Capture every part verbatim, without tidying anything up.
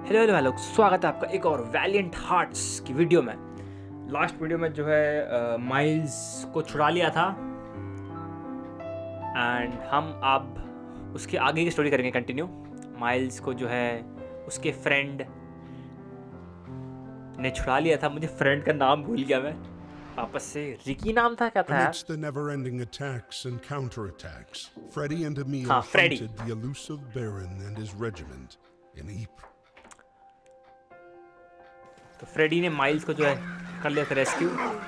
Hello hello hello स्वागत है आपका एक और वैलिएंट हार्ट्स की वीडियो में। लास्ट वीडियो में जो है माइल्स को छुड़ा लिया था एंड हम अब उसके आगे की स्टोरी करेंगे कंटिन्यू। माइल्स को जो है उसके फ्रेंड ने छुड़ा लिया था। मुझे फ्रेंड का नाम भूल गया मैं वापस से। रिकी नाम था क्या था यार? Amidst the never-ending attacks and counterattacks, Freddie and Emil हाँ, Freddie. hunted the elusive Baron and his regiment in Ypres. तो फ्रेडी ने माइल्स को जो है कर लिया था rescue.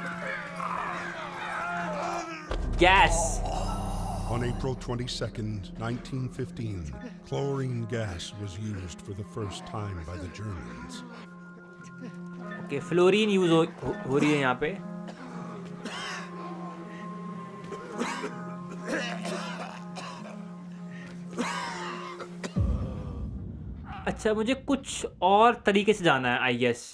Gas On April twenty-second, nineteen fifteen, chlorine gas was used for the first time by the Germans. Okay, fluorine use हो, हो, हो रही है यहाँ पे। अच्छा, मुझे कुछ और तरीके से जाना है I guess.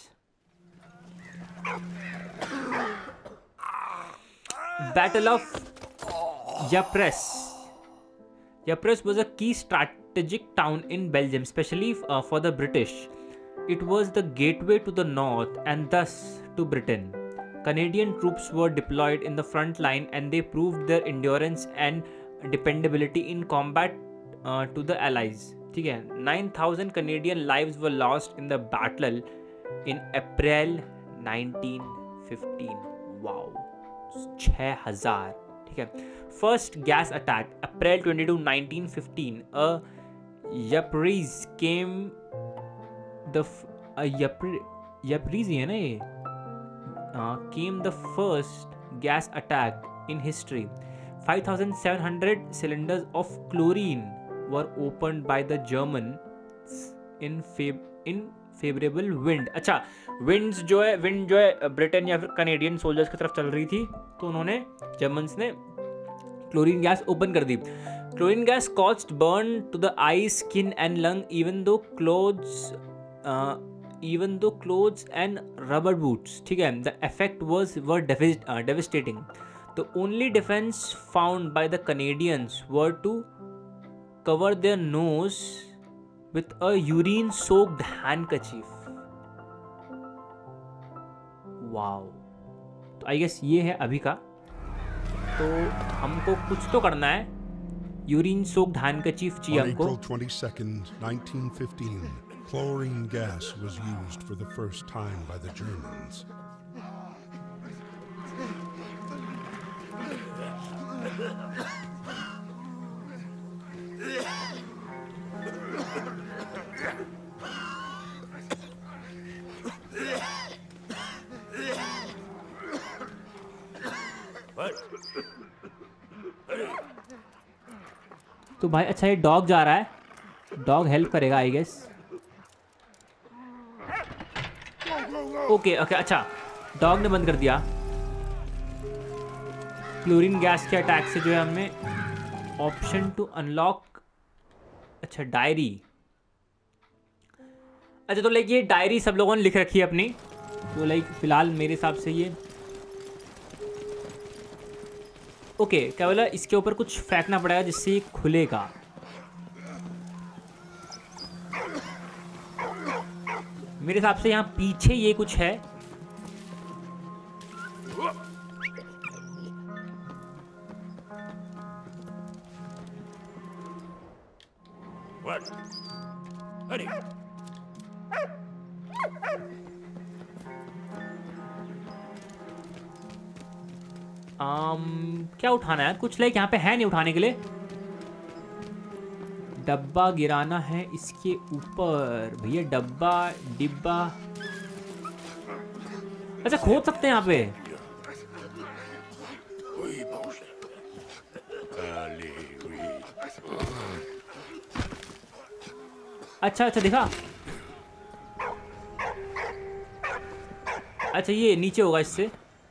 Battle of Ypres. Ypres was a key strategic town in Belgium, especially uh, for the British. It was the gateway to the north and thus to Britain. Canadian troops were deployed in the front line and they proved their endurance and dependability in combat uh, to the Allies. ठीक है, nine thousand Canadian lives were lost in the battle in April nineteen fifteen. Wow, छह हज़ार। ठीक है। First gas attack, April twenty-second, nineteen fifteen. A Ypres came the a Ypres Ypres ही है ना ये? Uh, came the first gas attack in history. five thousand seven hundred cylinders of chlorine were opened by the Germans in fav in favorable wind. अच्छा, winds जो है wind जो है Britain या फिर कनेडियन सोल्जर्स की तरफ चल रही थी, तो उन्होंने जर्मन्स ने क्लोरीन गैस ओपन कर दी। Chlorine gas caused burn to the eye, skin and lung, even though clothes even though clothes and rubber boots. ठीक है, the effect was were devastating. The only defence found by the Canadians were to cover their nose with a urine soaked handkerchief. Wow, तो I guess ये है अभी का। तो हमको कुछ तो करना है। यूरिन सोक्ड हैंडकरचीफ चाहिए On हमको। April twenty-second, nineteen fifteen, chlorine gas was used for the first time by the Germans. तो भाई अच्छा, ये डॉग जा रहा है, डॉग हेल्प करेगा आई गेस। ओके ओके, अच्छा डॉग ने बंद कर दिया। क्लोरीन गैस के अटैक से जो है हमें ऑप्शन टू अनलॉक, अच्छा डायरी। अच्छा, तो लाइक ये डायरी सब लोगों ने लिख रखी है अपनी, तो लाइक फिलहाल मेरे हिसाब से ये ओके okay, क्या बोला, इसके ऊपर कुछ फेंकना पड़ेगा जिससे ये खुलेगा। मेरे हिसाब से यहाँ पीछे ये कुछ है। आम, क्या उठाना है? कुछ लाइक यहाँ पे है नहीं उठाने के लिए। डब्बा गिराना है इसके ऊपर भैया, डब्बा डिब्बा। अच्छा, खोद सकते हैं यहाँ पे। अच्छा अच्छा, दिखा। अच्छा, ये नीचे होगा इससे।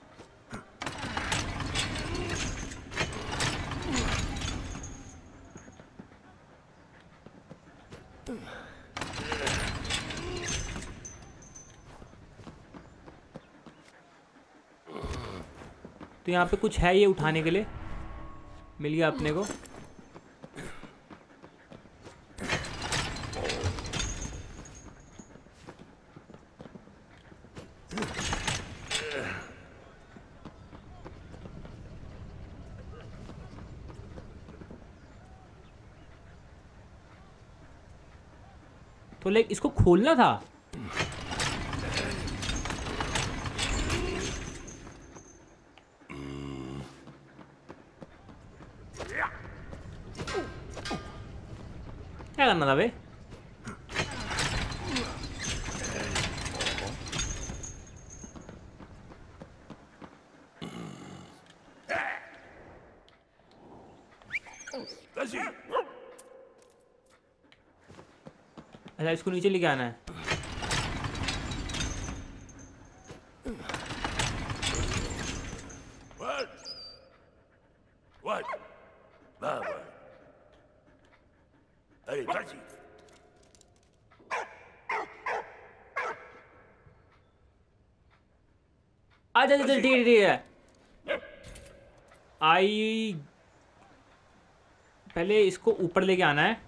तो यहाँ पे कुछ है ये उठाने के लिए, मिल गया अपने को। लाइक इसको खोलना था। क्या करना था बे? अच्छा इसको नीचे लेके आना है। अच्छा चल ठीक है ठीक है। आई पहले इसको ऊपर लेके आना है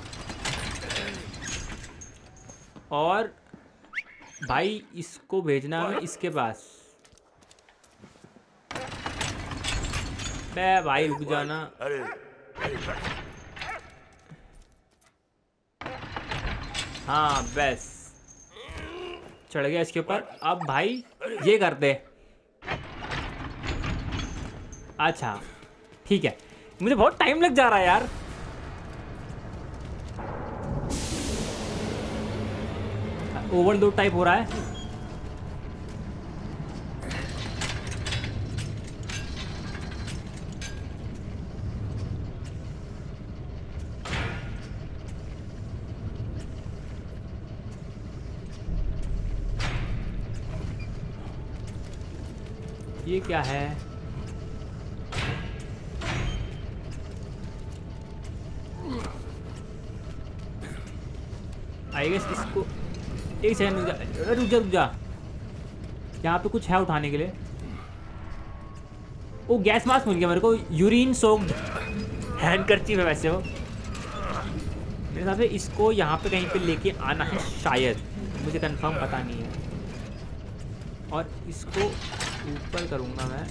और भाई इसको भेजना है इसके पास। बे भाई रुक जाना। हाँ बस चढ़ गया इसके ऊपर। अब भाई ये कर दे। अच्छा ठीक है, मुझे बहुत टाइम लग जा रहा है यार। ओवरलोड टाइप हो रहा है। ये क्या है? आई गेस इसको एक सेकंड रुक जा रुक जा रुक जा। यहाँ पे कुछ है उठाने के लिए। वो गैस मास्क मिल गया मेरे को। यूरिन सोक्ड हैंडकरचीफ है वैसे वो। मेरे हिसाब से इसको यहाँ पे कहीं पे लेके आना है शायद, मुझे कंफर्म पता नहीं है। और इसको ऊपर करूँगा मैं।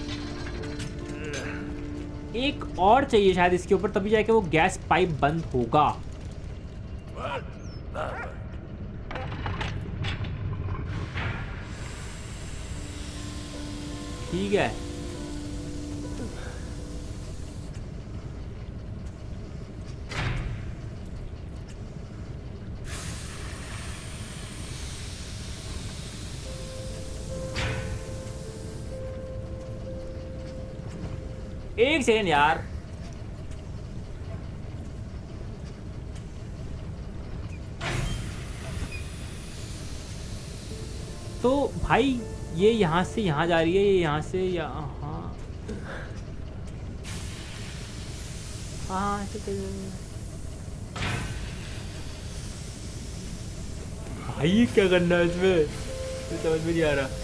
एक और चाहिए शायद इसके ऊपर, तभी जाके वो गैस पाइप बंद होगा। ठीक है एक सेकंड यार। तो भाई ये यहाँ से यहाँ जा रही है, ये यहाँ से यहाँ। हाँ भाई क्या करना है इसमें, समझ में नहीं आ रहा।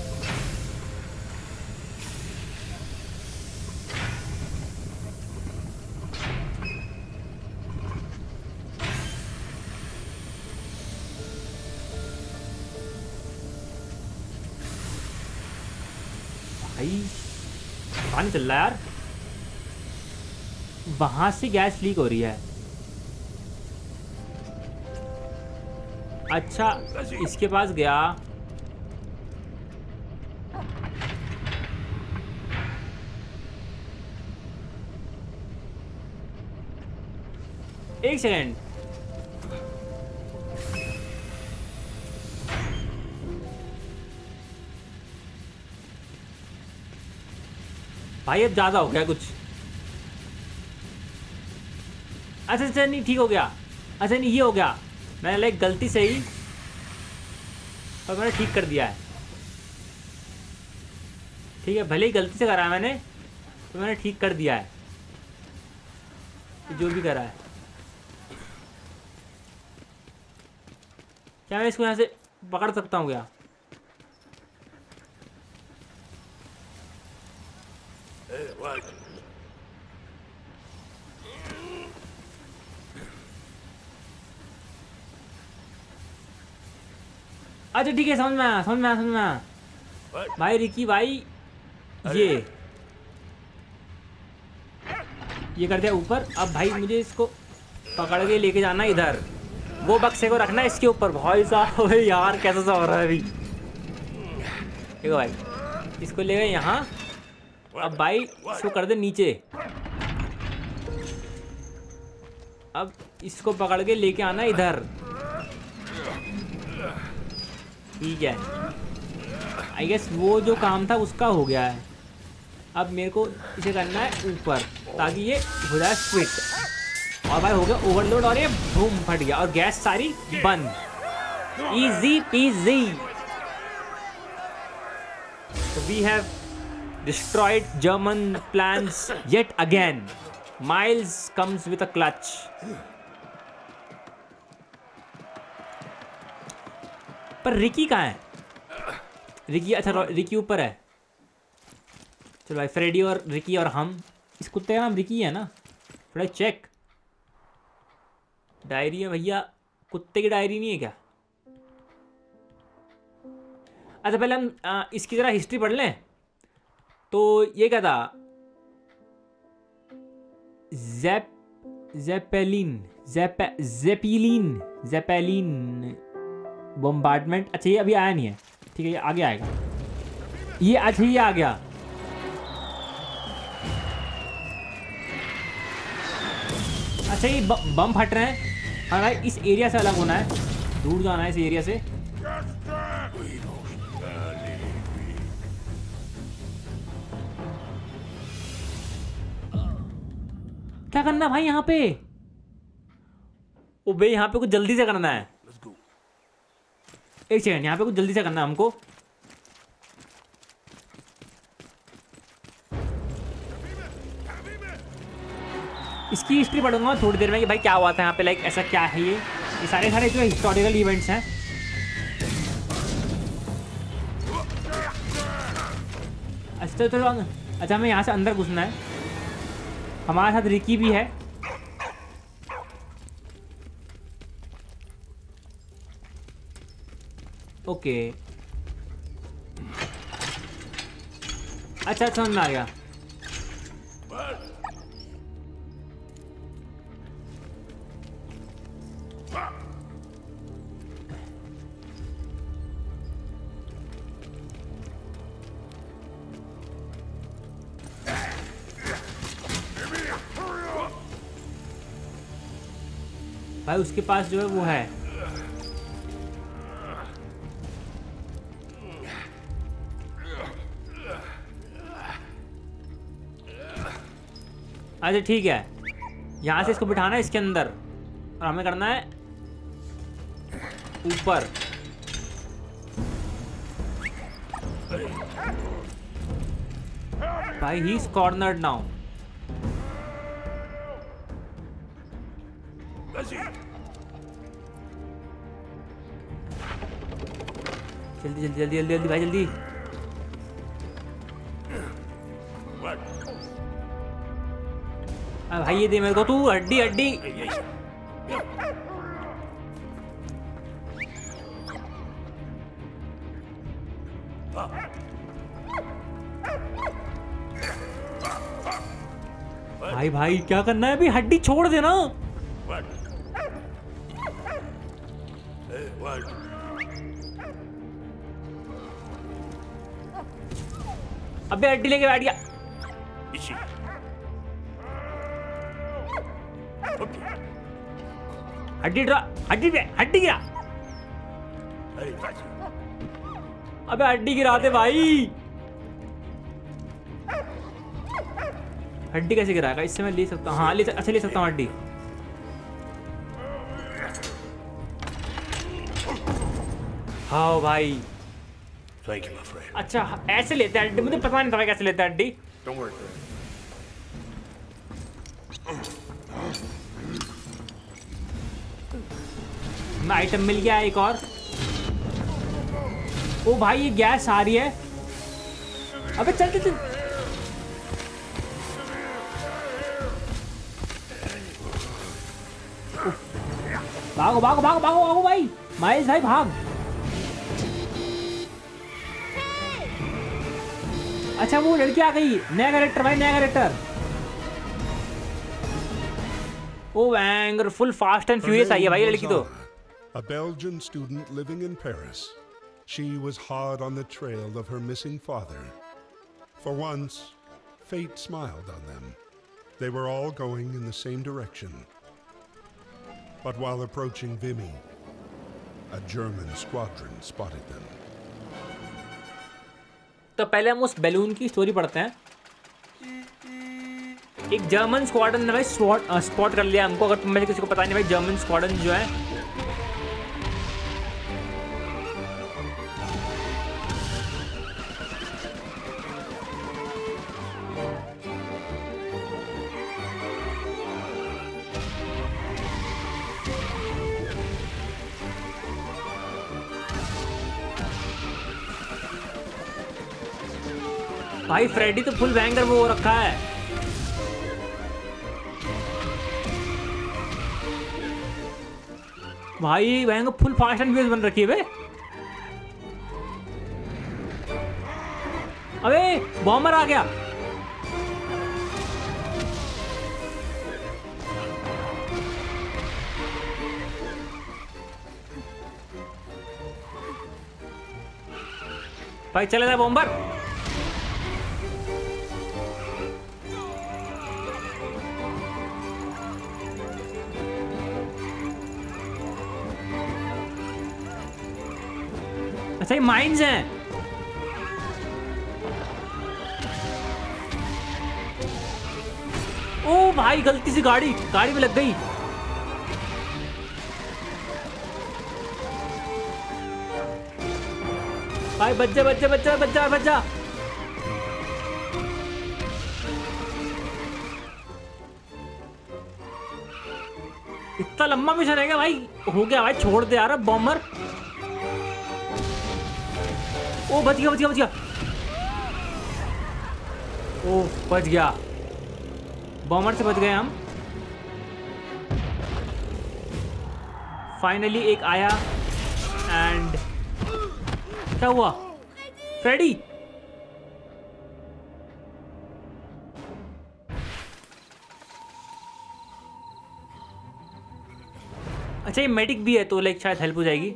भाई पता नहीं चल रहा यार। वहां से गैस लीक हो रही है। अच्छा इसके पास गया। एक सेकेंड। भाई अब ज्यादा हो गया कुछ। अच्छा अच्छा नहीं ठीक हो गया। अच्छा नहीं ये हो गया, मैंने लाइक गलती से ही और मैंने ठीक कर दिया है। ठीक है भले ही गलती से करा है मैंने, तो मैंने ठीक कर दिया है जो भी करा है। क्या मैं इसको यहाँ से पकड़ सकता हूँ क्या? अच्छा ठीक है समझ में आया समझ में आया समझ में आया। भाई रिकी भाई ये ये कर दिया ऊपर। अब भाई मुझे इसको पकड़ के लेके जाना इधर। वो बक्से को रखना इसके ऊपर। भाई साहब यार कैसा सा हो रहा है अभी। देखो भाई, इसको ले गए यहाँ। अब भाई इसको कर दे नीचे। अब इसको पकड़ के लेके आना इधर। ठीक है, आई गेस वो जो काम था उसका हो गया है। अब मेरे को इसे करना है ऊपर ताकि ये हो जाए फिट। और भाई हो गया ओवरलोड और ये बूम फट गया और गैस सारी बंद। Easy peasy. We have destroyed German plans yet again. Miles comes with a clutch. पर रिकी कहाँ है? रिकी, अच्छा रिकी ऊपर है। चलो भाई, फ्रेडी और रिकी और हम। इस कुत्ते का नाम रिकी है ना? थोड़ा चेक। डायरी है भैया, कुत्ते की डायरी नहीं है क्या? अच्छा पहले हम आ, इसकी जरा हिस्ट्री पढ़ लें। तो ये क्या था? जेप जेपेलिन जेपे जेपिलिन जेपेलिन बॉम्बार्डमेंट। अच्छा ये अभी आया नहीं है, ठीक है, ये आगे आएगा। ये अच्छा ये आ गया। अच्छा ये बम फट रहे हैं। हाँ भाई, इस एरिया से अलग होना है, दूर जाना है इस एरिया से। क्या करना है भाई यहाँ पे? ओ बे, यहाँ पे कुछ जल्दी से करना है। एक सेकंड, यहाँ पे कुछ जल्दी से करना है हमको। इसकी हिस्ट्री पढ़ूंगा थोड़ी देर में कि भाई क्या हुआ था यहाँ पे, लाइक ऐसा क्या है। ये ये सारे सारे जो हिस्टोरिकल इवेंट्स हैं। अच्छा चलो, अच्छा हमें यहाँ से अंदर घुसना है। हमारे साथ रिकी भी है। ओके, अच्छा समझ में आ गया। भाई उसके पास जो है वो है। अच्छा ठीक है, यहाँ से इसको बिठाना है इसके अंदर और हमें करना है ऊपर। भाई ही इज कॉर्नर्ड नाउ। जल्दी जल्दी जल्दी जल्दी जल्दी भाई जल्दी। अब भाई ये दे मेरे को तू, हड्डी हड्डी। भाई भाई क्या करना है अभी? हड्डी छोड़ देना। अबे हड्डी लेके बैठ गया। हड्डी ड्रा, हड्डी पे हड्डी गिरा। अबे हड्डी गिरा दे भाई। हड्डी कैसे गिराएगा? इससे मैं ले सकता हूँ। हाँ ले, अच्छा ले सकता हूँ हड्डी। हाँ भाई अच्छा ऐसे लेते हैं हड्डी। मुझे पता नहीं था कैसे लेते हैं हड्डी। मैं आइटम मिल गया एक और। ओ भाई ये गैस आ रही है। अबे चल चल चल। भागो भागो भागो भागो भागो भाई। माइल्स भाई भाग। अच्छा वो लड़की आ गई, नया कैरेक्टर भाई, नया character. Oh banger full Fast and Furious आई है भाई लड़की तो। a Belgian student living in Paris, she was hard on the trail of her missing father. For once, fate smiled on them. They were all going in the same direction. But while approaching Vimy, a German squadron spotted them. तो पहले हम उस balloon की story पढ़ते हैं। एक German squadron ने भाई स्पॉट कर लिया हमको। अगर तुम में से किसी को पता नहीं भाई, जर्मन स्क्वाड्रन जो है भाई, फ्रेडी तो फुल बैंगर वो हो रखा है। भाई banger full Fast and Furious बन रखी है बे। अबे बॉम्बर आ गया। भाई चले जाए बॉम्बर। अच्छा ये माइंस हैं। ओ भाई गलती से गाड़ी गाड़ी में लग गई। भाई बच जा बच जा बच जा बच जा बच जा। इतना लंबा मिशन है क्या भाई? हो गया भाई, छोड़ दे यार बॉम्बर। ओ बच गया बच गया बच गया। ओ बच गया, बॉम्बर से बच गए हम। फाइनली एक आया एंड क्या हुआ? फ्रेडी अच्छा ये मेडिक भी है तो लाइक शायद हेल्प हो जाएगी।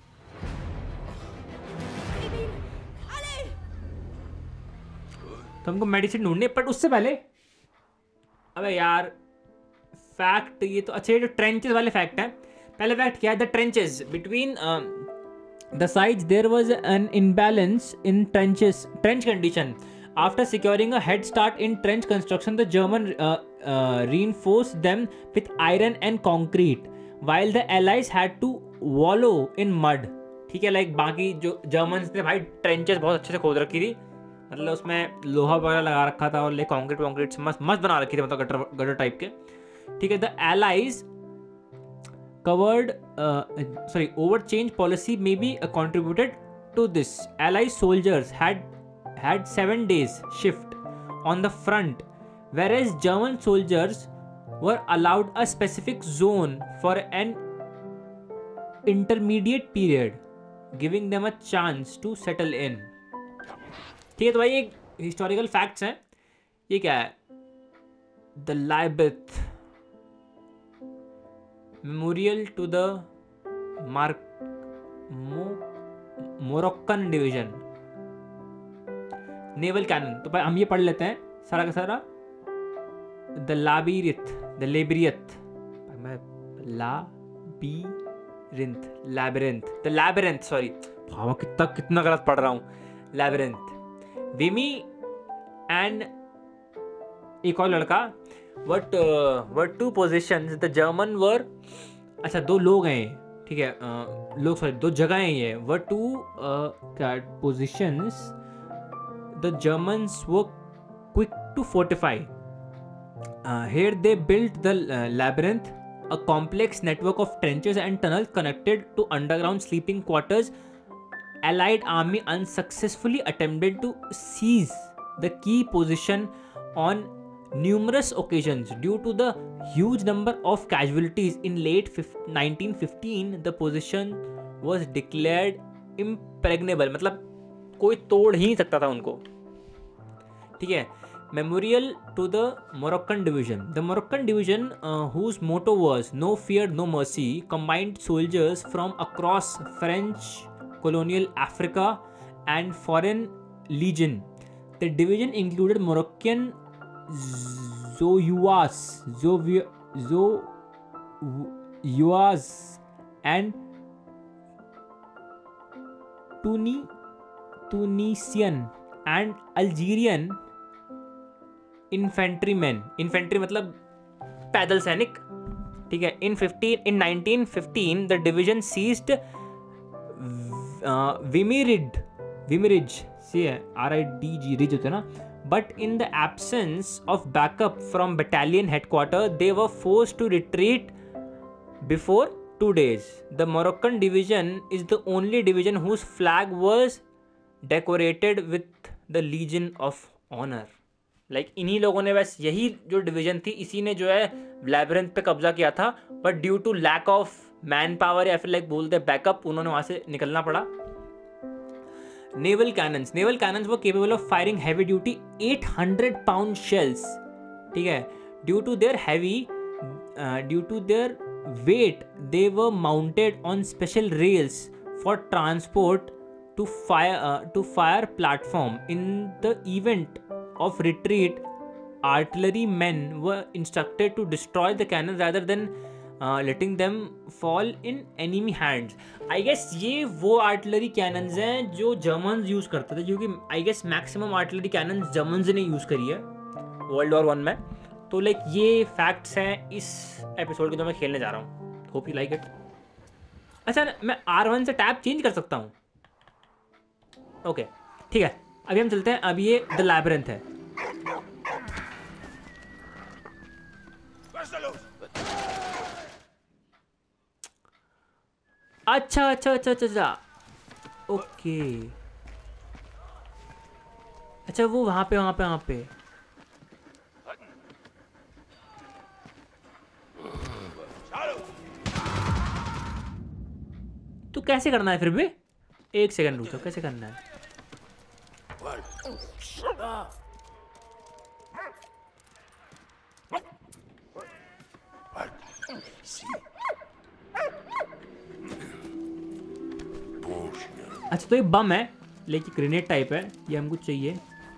तो हमको मेडिसिन ढूंढने, बट उससे पहले अबे यार फैक्ट ये तो अच्छा, ये जो ट्रेंचेस वाले फैक्ट है। पहले फैक्ट क्या है? The trenches between the sides there was an imbalance in trenches trench condition. After securing a head start in trench construction, the German uh, uh, reinforced them with iron and concrete, while the Allies had to wallow in mud. ठीक है, like बाकी जो Germans ने भाई trenches बहुत अच्छे से खोद रखी थी, मतलब उसमें लोहा वगैरह लगा रखा था और लाइक कंक्रीट वॉन्क्रीट मस्त मस्त बना रखी थी, मतलब गटर गटर टाइप के। ठीक है, the Allies covered sorry over change policy may be contributed to this. Allies soldiers had had seven days shift on the front, whereas German soldiers were allowed a specific zone for an intermediate period, giving them a chance to settle in. ठीक है, तो भाई एक historical facts हैं। ये क्या है? The Labyrinth memorial to the mark Moroccan division naval cannon. तो भाई हम ये पढ़ लेते हैं सारा का सारा। द लाबीरिथ द लेबरियथ मैं Labyrinth Labyrinth the Labyrinth sorry भाव कितना कितना गलत पढ़ रहा हूँ। लैबिरिंथ विमी एंड एक और लड़का what what two positions the German were. अच्छा दो लोग हैं, ठीक है, uh, लोग सॉरी दो जगह हैं ये। वट टू क्या positions the Germans were quick to fortify. Uh, here they built the uh, labyrinth, a complex network of trenches and tunnels connected to underground sleeping quarters. Allied army unsuccessfully attempted to seize the key position on numerous occasions. Due to the huge number of casualties in late nineteen fifteen, the position was declared impregnable. मतलब कोई तोड़ ही नहीं सकता था उनको। ठीक है, memorial to the Moroccan division. The Moroccan division, uh, whose motto was "No fear, no mercy," combined soldiers from across French colonial Africa and foreign legion. The division included Moroccan Zouaves, Zouaves, and Tuni, Tunisian and Algerian infantrymen. Infantry मतलब पैदल सैनिक, ठीक है. In fifteen in nineteen fifteen the division seized uh, Vimirid Vimirij see R I D G ridge होते ना. But in the absence of backup from battalion headquarters, they were forced to retreat before two days. The Moroccan division is the only division whose flag was decorated with the Legion of Honor. Like इन्हीं लोगों ने, बस यही जो division थी इसी ने जो है लैबिरिंथ पे कब्जा किया था. But due to lack of manpower या फिर लाइक बोलते बैकअप, उन्होंने वहां से निकलना पड़ा. Naval cannons. नेवल कैनन्स वो capable of firing heavy duty eight hundred pound shells, ठीक है. Due to their heavy due to their weight, they were mounted on special rails for transport to fire uh, to fire platform. In the event of retreat, artillery men were instructed to destroy the cannon rather than uh, letting them fall in enemy hands. I guess ये वो artillery cannons हैं जो Germans use करते थे, क्योंकि I guess maximum artillery cannons Germans ने use करी है वर्ल्ड वॉर वन में. तो लाइक ये फैक्ट्स हैं इस एपिसोड के जो मैं खेलने जा रहा हूँ. Hope you like it. अच्छा, मैं आर वन से टैब चेंज कर सकता हूँ. ओके ठीक है, अभी हम चलते हैं. अभी ये द लैबिरिंथ है. अच्छा अच्छा अच्छा अच्छा अच्छा ओके. अच्छा वो वहाँ पे वहाँ पे वहाँ पे तो कैसे करना है फिर भी? एक सेकंड रुको, कैसे करना है? अच्छा तो ये बम है, लेकिन ग्रेनेड टाइप है, ये हमको चाहिए.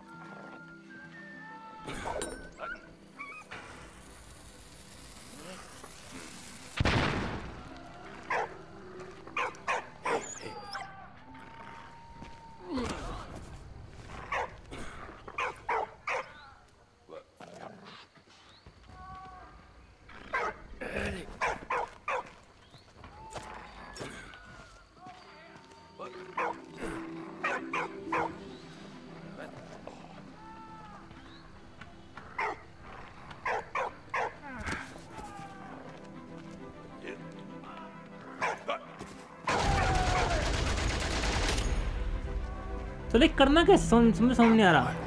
तो लाइक करना कैसे, समझ समझ समझ नहीं आ रहा.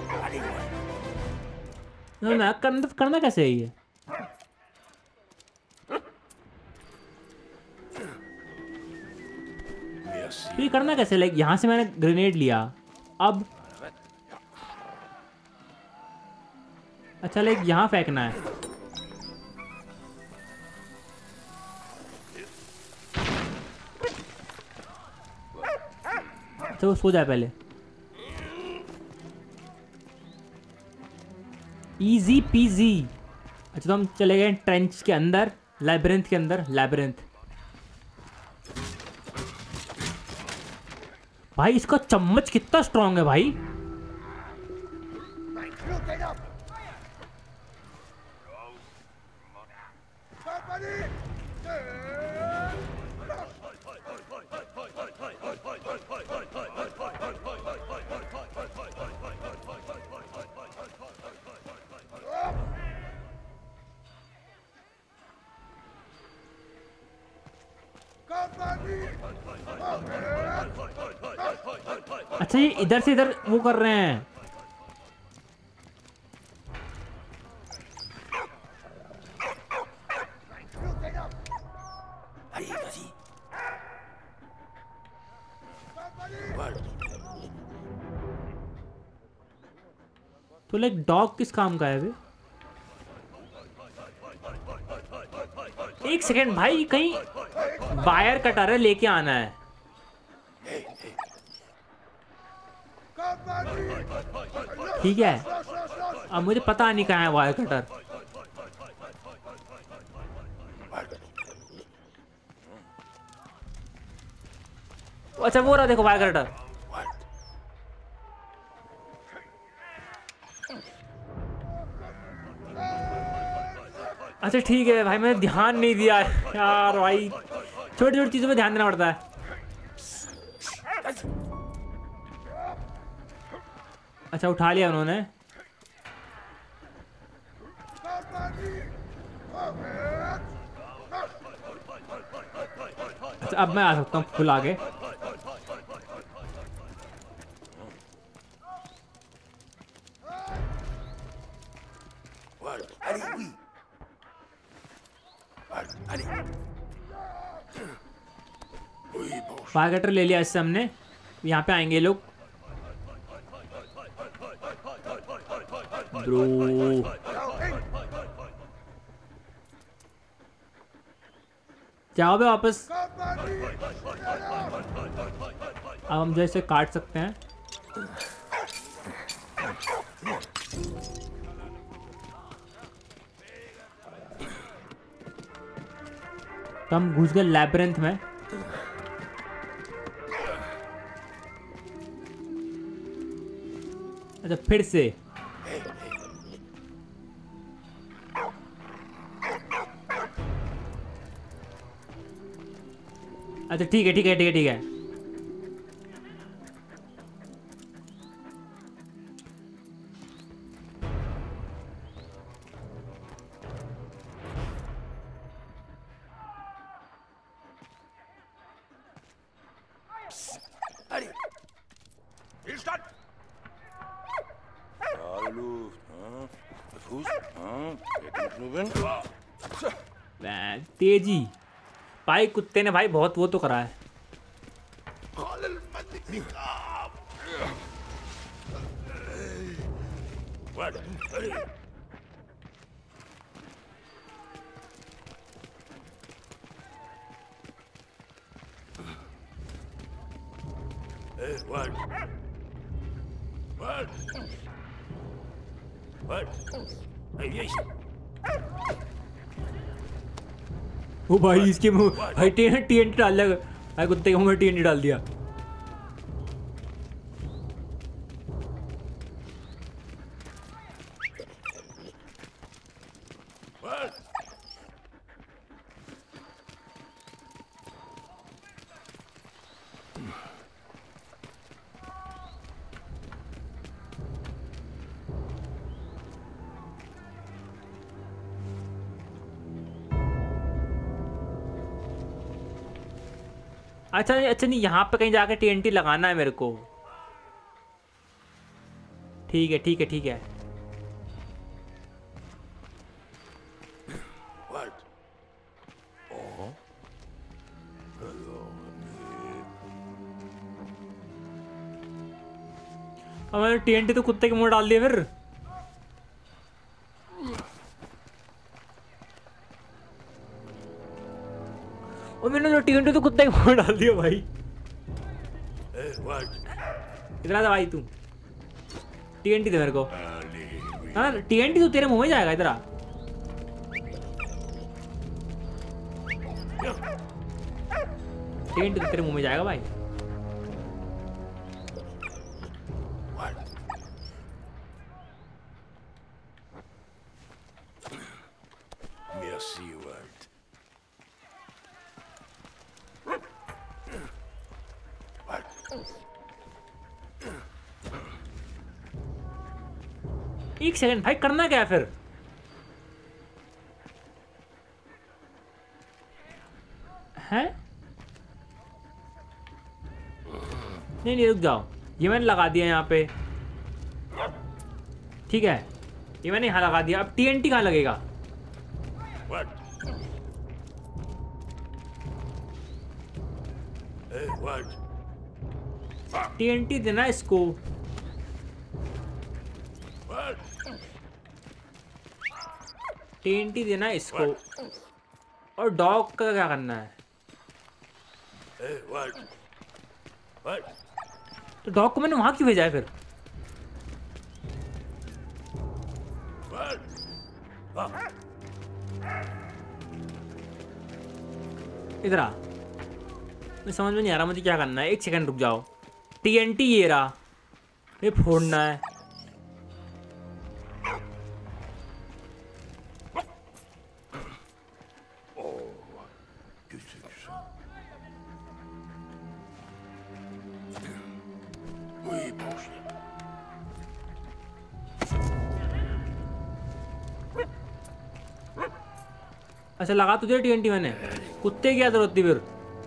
मैं करना करना कैसे है ये? तो ये करना कैसे? लाइक यहाँ से मैंने ग्रेनेड लिया, अब अच्छा लाइक यहाँ फेंकना है. अच्छा वो सो जाए पहले. Easy peasy. अच्छा तो हम चले गए ट्रेंच के अंदर, लैबिरिंथ के अंदर. लैबिरिंथ भाई इसका चम्मच कितना स्ट्रांग है भाई. अच्छा ये इधर से इधर वो कर रहे हैं. तो लाइक डॉग किस काम का है बे? एक सेकेंड भाई, कहीं वायर कटर है, लेके आना है। ठीक है, अब मुझे पता नहीं कहाँ है वायर कटर। अच्छा वो रहा, देखो वायर कटर। अच्छा ठीक है भाई, मैंने ध्यान नहीं दिया यार भाई, छोटी छोटी चीजों पे ध्यान देना पड़ता है। अच्छा उठा लिया उन्होंने। अच्छा अब मैं आ सकता हूँ फुल आगे। फायर कटर ले लिया इससे हमने। यहाँ पे आएंगे लोग ब्रो। जाओ बे वापस। अब हम जैसे काट सकते हैं। तो हम घुस गए लैब्रिंथ में। अच्छा फिर से अच्छा ठीक है ठीक है ठीक है ठीक है। तेजी भाई, कुत्ते ने भाई बहुत वो तो करा है। ओ भाई इसके मुंह भाई टीएनटी डाल दिया भाई, कुत्ते के मुंह में टीएनटी डाल दिया। अच्छा अच्छा नहीं, यहाँ पे कहीं जाके टीएनटी लगाना है मेरे को। ठीक है ठीक है ठीक है। अब मैंने टीएनटी तो कुत्ते के मुंह डाल दिया फिर। और मैंने जो टीएनटी तो कुत्ते के मुंह डाल दिया भाई। इतना था भाई तू, टीएनटी दे मेरे को। हाँ टीएनटी तो तेरे मुंह में जाएगा इधर। टीएनटी तो तेरे मुंह में जाएगा भाई। एक सेकंड भाई, करना क्या है फिर? हैं? नहीं नहीं रुक जाओ, ये मैंने लगा दिया यहाँ पे। ठीक है ये मैंने यहाँ लगा दिया। अब टीएनटी कहाँ लगेगा? टीएनटी देना इसको। टीएनटी देना है इसको। और डॉग का क्या करना है? Hey, what? What? तो डॉग को मैंने वहां क्यों भेजा है फिर? What? Ah, इधर आ। मैं समझ में नहीं आ रहा मुझे क्या करना है। एक सेकंड रुक जाओ। टीएनटी ये रहा, ये फोड़ना है। küçük. Oui, boş. अच्छा लगा तुझे टीएनटी मैंने? कुत्ते की क्या जरूरत थी फिर?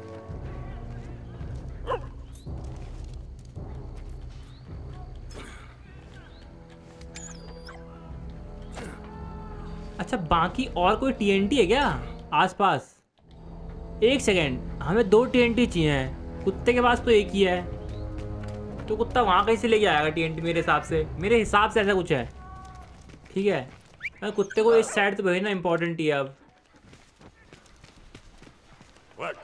अच्छा बाकी और कोई टीएनटी है क्या आसपास? एक सेकेंड, हमें दो टीएनटी चाहिए हैं, कुत्ते के पास तो एक ही है। तो कुत्ता वहाँ कैसे लेके आएगा टीएनटी? मेरे हिसाब से मेरे हिसाब से ऐसा कुछ है। ठीक है, मैं कुत्ते को इस साइड तो भेजना इंपॉर्टेंट ही है अब। What?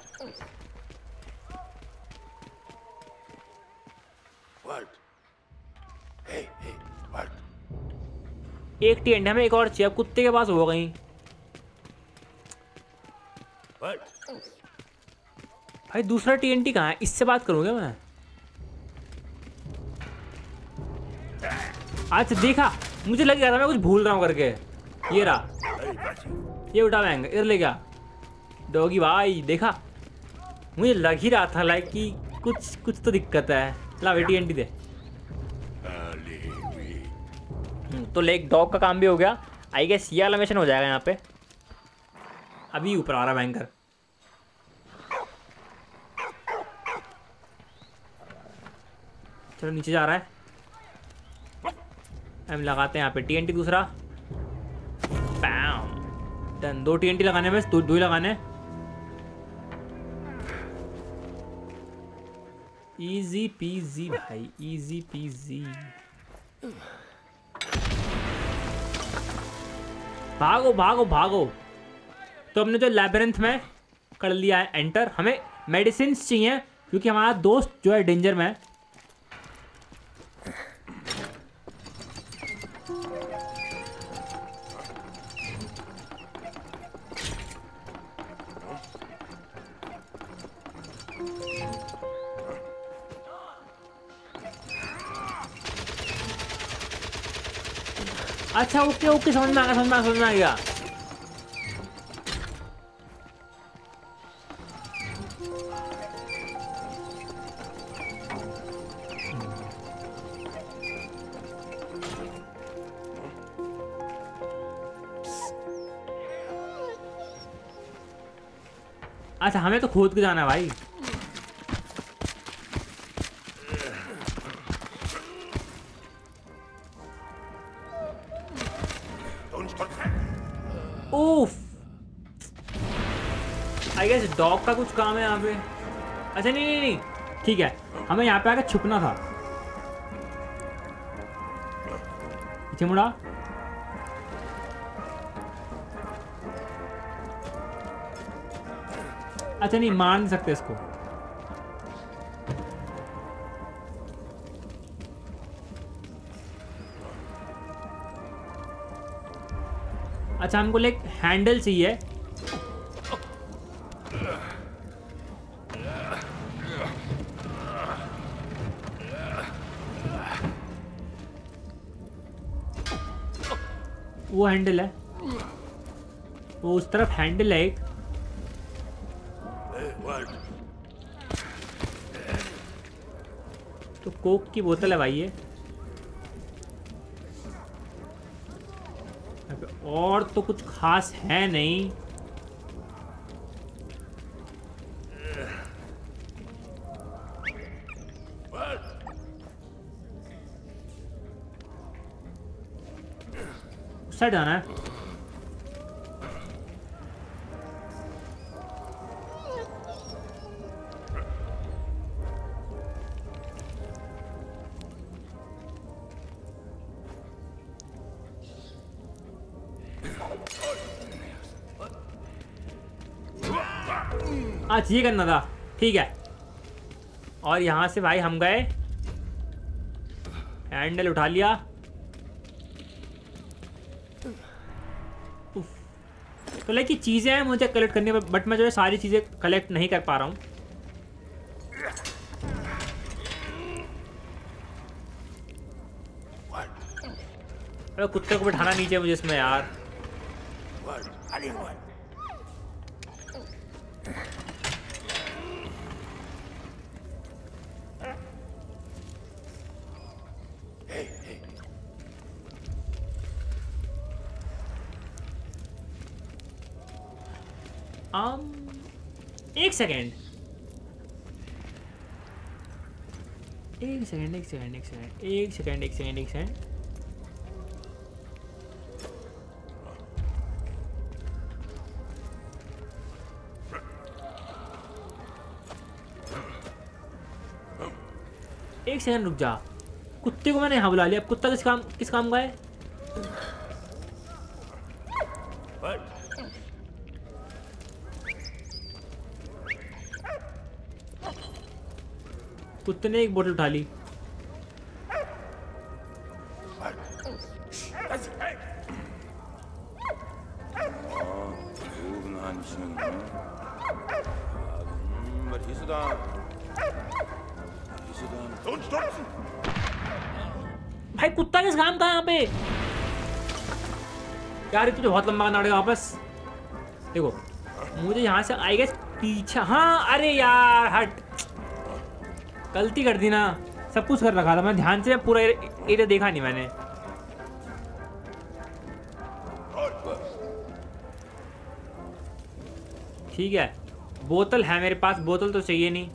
What? Hey, hey, what? एक टीएनटी हमें एक और चाहिए। अब कुत्ते के पास हो गई। What? भाई दूसरा टीएनटी कहाँ है? इससे बात करूँगा मैं। अच्छा देखा, मुझे लग गया था मैं कुछ भूल रहा हूँ करके। ये रहा, Hey, Patsy. ये उठा बैंक इधर ले गया। डॉगी भाई देखा, मुझे लग ही रहा था लाइक कि कुछ कुछ तो दिक्कत है। ला बेटी टीएनटी दे। Ali, oui. हम्म, तो लेक डॉग का काम भी हो गया। आई गेस ये वाला मिशन हो जाएगा यहाँ पे। अभी ऊपर आ रहा बैंकर। चलो नीचे जा रहा है। हम लगाते हैं यहाँ पे टीएनटी दूसरा। पैम डन। दो टीएनटी लगाने में दो, दो ही लगाने। इजी पीजी भाई, इजी पीजी। भागो भागो भागो। तो हमने जो लैबिरिंथ में कर लिया है एंटर। हमें मेडिसिन चाहिए क्योंकि हमारा दोस्त जो है डेंजर में है। अच्छा ओके ओके, समझ में आ गया समझ में आ गया समझ में आ गया। अच्छा हमें तो खोद के जाना है भाई। Don't stop. ओफ, आई गेस डॉग का कुछ काम है यहाँ पे। अच्छा नहीं नहीं नहीं ठीक है, हमें यहाँ पे आकर छुपना था। पीछे मुड़ा। अच्छा नहीं, मार नहीं सकते इसको। अच्छा हमको एक हैंडल चाहिए। वो हैंडल है, वो उस तरफ हैंडल है एक। Hey, what? तो कोक की बोतल है भाई ये। यहाँ पे और तो कुछ खास है नहीं। What? उस साइड जाना है। अच्छा ये करना था, ठीक है। और यहाँ से भाई हम गए, हैंडल उठा लिया। तो लाइक ये चीज़ें हैं मुझे कलेक्ट करनी है, बट मैं जो है सारी चीज़ें कलेक्ट नहीं कर पा रहा हूँ। अरे कुत्ते को बिठाना नीचे मुझे इसमें यार। um, एक सेकेंड एक सेकेंड एक सेकेंड एक सेकेंड एक सेकेंड एक सेकेंड एक सेकेंड एक सेकंड रुक जा। कुत्ते को मैंने यहाँ बुला लिया, अब कुत्ता किस काम किस काम का है? कुत्ते ने एक बोतल उठा ली। भाई कुत्ता किस काम का है यहाँ पे? यार ये तो बहुत लंबा नाटक है। वापस देखो, मुझे यहाँ से आई गेस पीछा। हाँ अरे यार हट, गलती कर दी ना, सब कुछ कर रखा था मैं ध्यान से, पूरा एरिया देखा नहीं मैंने। ठीक है, बोतल है मेरे पास, बोतल तो चाहिए नहीं।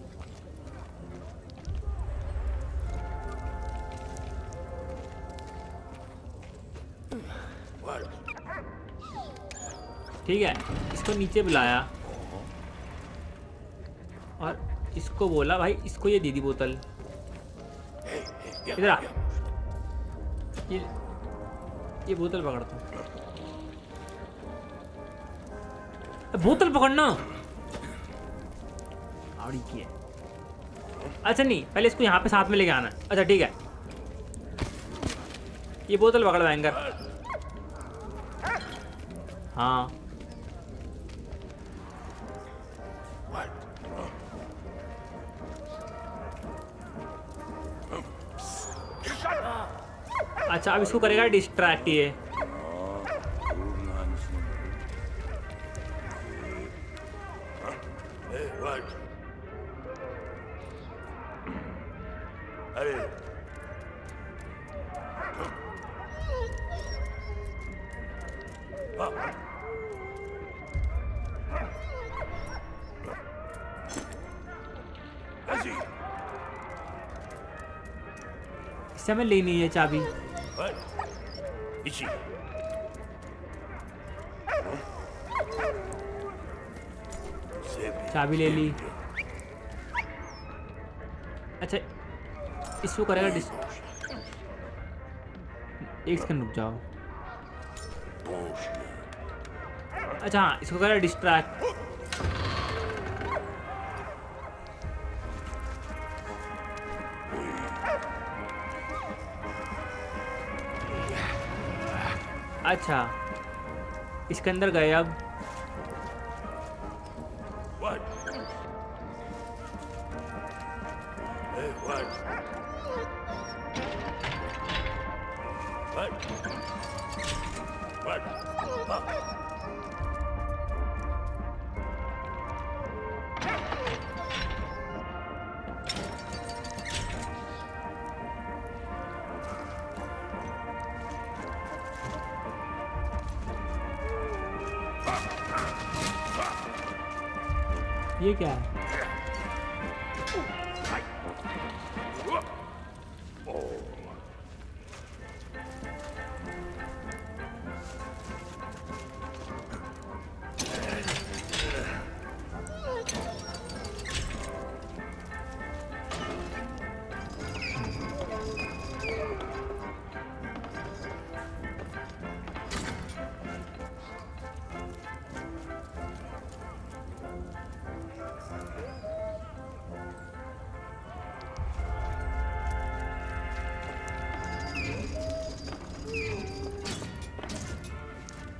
ठीक है, इसको नीचे बुलाया और इसको बोला भाई इसको ये दे दी बोतल। इधर आ, ये ये बोतल पकड़ता हूँ। बोतल पकड़ना आवड़ी की है। अच्छा नहीं, पहले इसको यहाँ पे साथ में लेके आना। अच्छा ठीक है, ये बोतल पकड़ बैंगर। हाँ अच्छा, अब इसको करेगा डिस्ट्रैक्ट ये। अरे इससे हमें लेनी है चाबी। इची चाबी ले ली। अच्छा इसको करेगा डिस एक सेकंड रुक जाओ। अच्छा हाँ, इसको करेगा डिस्ट्रैक्ट। अच्छा इसके अंदर गए अब। ये क्या है?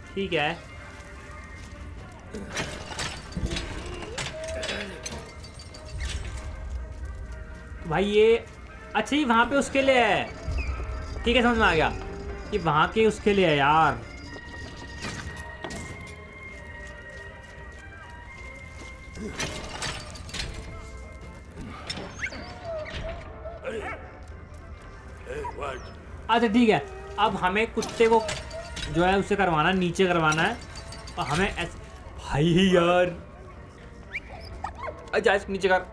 ठीक है। भाई ये अच्छा ये वहाँ पे उसके लिए है, ठीक है समझ में आ गया, ये वहाँ के उसके लिए है यार। अच्छा ठीक है, अब हमें कुत्ते को जो है उससे करवाना, नीचे करवाना है और हमें ऐसे भाई यार अच्छा इसको नीचे कर।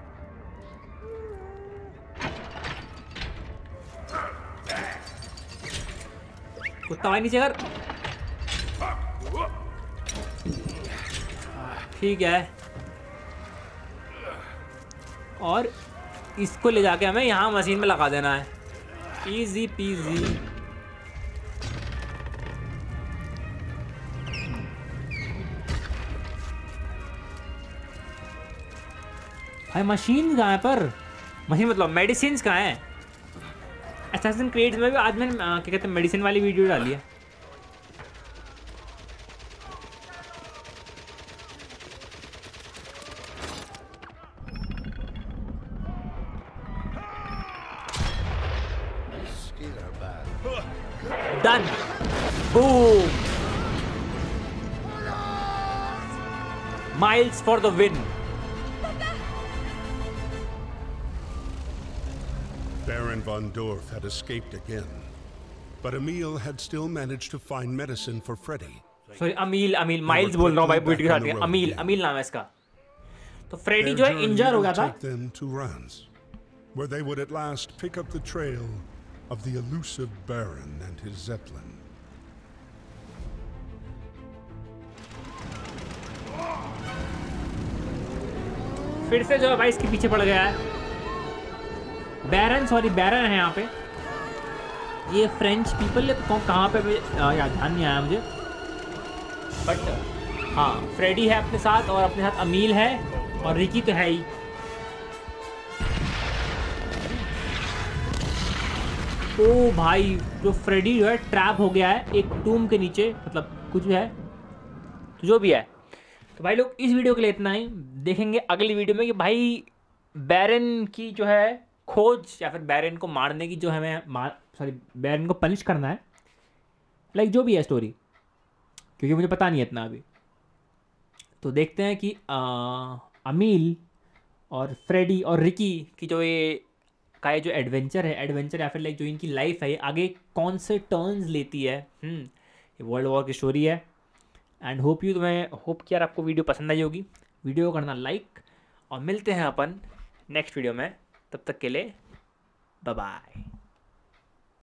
कुत्ता भाई नीचे कर, ठीक है। और इसको ले जाके हमें यहाँ मशीन में लगा देना है, इजी पीजी। भाई मशीन कहाँ है पर, मशीन मतलब मेडिसिन कहाँ है। असैसिन क्रीड में भी आज मैंने क्या कहते हैं मेडिसिन वाली वीडियो डाली है। Done. Boom. Miles for the win. Baron von Dorf had escaped again, but Emil had still managed to find medicine for Freddy. Sorry, Emil, Emil, Miles बोल रहा हूँ भाई, बुट के साथ। Emil, Emil नाम है इसका। तो फ्रेडी जो है इंजर हो गया था। Take them to Rance, where they would at last pick up the trail of the elusive Baron and his Zeppelin. फिर से जो है भाई इसके पीछे पड़ गया है बैरन, सॉरी बैरन है यहाँ पे। ये फ्रेंच पीपल है, तो कहाँ पे याद ध्यान नहीं आया मुझे, बट हाँ फ्रेडी है अपने साथ और अपने साथ अमील है और रिकी तो है ही। ओ भाई जो फ्रेडी जो है ट्रैप हो गया है एक टूम के नीचे, मतलब कुछ है तो जो भी है। तो भाई लोग इस वीडियो के लिए इतना ही, देखेंगे अगली वीडियो में कि भाई बैरन की जो है खोज या फिर बैरन को मारने की जो हमें मार सॉरी बैरन को पनिश करना है, लाइक जो भी है स्टोरी, क्योंकि मुझे पता नहीं है इतना अभी। तो देखते हैं कि आ, अमील और फ्रेडी और रिकी की जो ये का ये जो एडवेंचर है एडवेंचर या फिर लाइक जो इनकी लाइफ है ये आगे कौन से टर्न्स लेती है। ये वर्ल्ड वॉर की स्टोरी है एंड होप यू तुम्हें होप कि यार आपको वीडियो पसंद आई होगी। वीडियो को करना लाइक और मिलते हैं अपन नेक्स्ट वीडियो में, तब तक के लिए बाय बाय।